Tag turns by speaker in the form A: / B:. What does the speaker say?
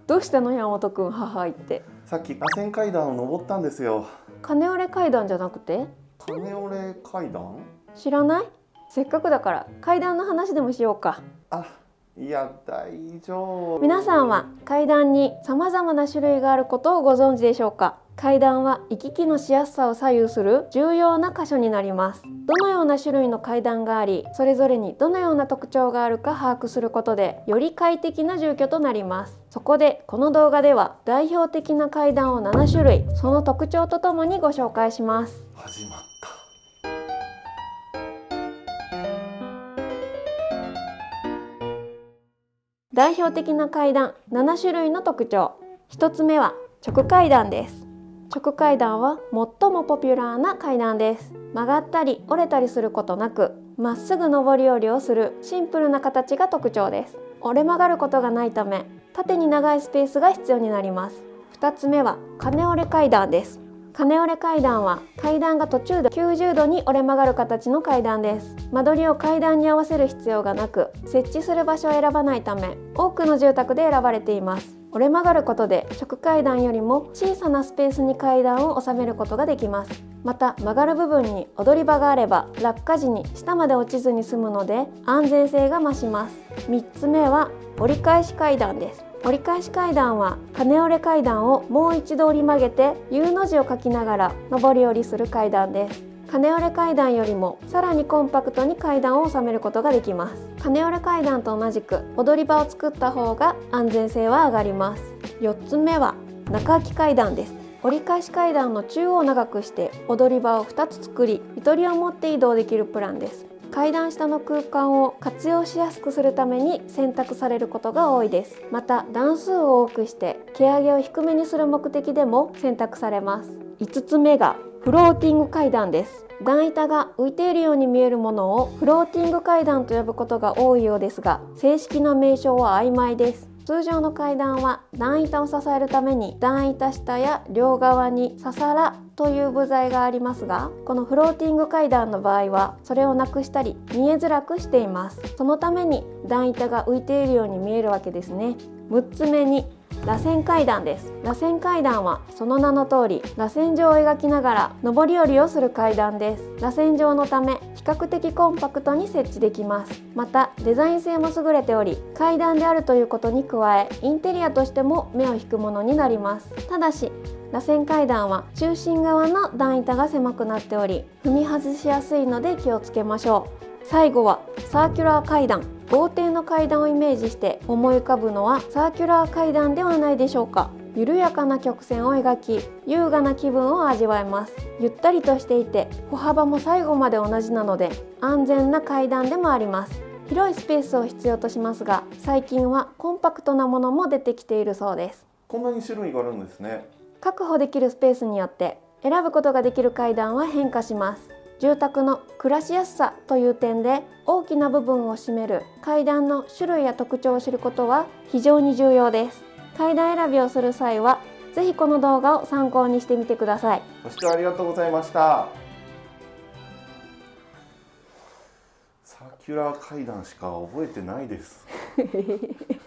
A: どうしたの山本くん、母言って。
B: さっき螺旋階段を登ったんですよ。
A: カネオレ階段じゃなくて？
B: カネオレ階段？
A: 知らない？せっかくだから階段の話でもしようか。
B: いや大丈夫。
A: 皆さんは階段に様々な種類があることをご存知でしょうか？階段は行き来のしやすさを左右する重要な箇所になります。どのような種類の階段があり、それぞれにどのような特徴があるか把握することで、より快適な住居となります。そこでこの動画では代表的な階段を7種類、その特徴とともにご紹介します。
B: 始まった。
A: 代表的な階段7種類の特徴。1つ目は直階段です。直階段は最もポピュラーな階段です。曲がったり折れたりすることなく、まっすぐ上り下りをするシンプルな形が特徴です。折れ曲がることがないため、縦に長いスペースが必要になります。2つ目はカネオレ階段です。カネオレ階段は階段が途中で90度に折れ曲がる形の階段です。間取りを階段に合わせる必要がなく、設置する場所を選ばないため、多くの住宅で選ばれています。折れ曲がることで直階段よりも小さなスペースに階段を収めることができます。また曲がる部分に踊り場があれば落下時に下まで落ちずに済むので安全性が増します。3つ目は折り返し階段です。折り返し階段はカネオレ階段をもう一度折り曲げて U の字を書きながら上り下りする階段です。カネオレ階段よりもさらにコンパクトに階段を収めることができます。カネオレ階段と同じく踊り場を作った方が安全性は上がります。4つ目は中空き階段です。折り返し階段の中央を長くして踊り場を2つ作り、ゆとりを持って移動できるプランです。階段下の空間を活用しやすくするために選択されることが多いです。また段数を多くして蹴上げを低めにする目的でも選択されます。5つ目がフローティング階段です。段板が浮いているように見えるものをフローティング階段と呼ぶことが多いようですが、正式な名称は曖昧です。通常の階段は段板を支えるために段板下や両側にササラという部材がありますが、このフローティング階段の場合はそれをなくしたり見えづらくしています。そのために段板が浮いているように見えるわけですね。6つ目に螺旋階段です。螺旋階段はその名の通り螺旋状を描きながら上り下りをする階段です。螺旋状のため比較的コンパクトに設置できます。またデザイン性も優れており、階段であるということに加えインテリアとしても目を引くものになります。ただし螺旋階段は中心側の段板が狭くなっており、踏み外しやすいので気をつけましょう。最後はサーキュラー階段。豪邸の階段をイメージして思い浮かぶのはサーキュラー階段ではないでしょうか。緩やかな曲線を描き、優雅な気分を味わえます。ゆったりとしていて歩幅も最後まで同じなので安全な階段でもあります。広いスペースを必要としますが、最近はコンパクトなものも出てきているそうです。
B: こんなに種類があるんですね。
A: 確保できるスペースによって選ぶことができる階段は変化します。住宅の暮らしやすさという点で大きな部分を占める階段の種類や特徴を知ることは非常に重要です。階段選びをする際はぜひこの動画を参考にしてみてください。
B: ご視聴ありがとうございました。サーキュラー階段しか覚えてないです。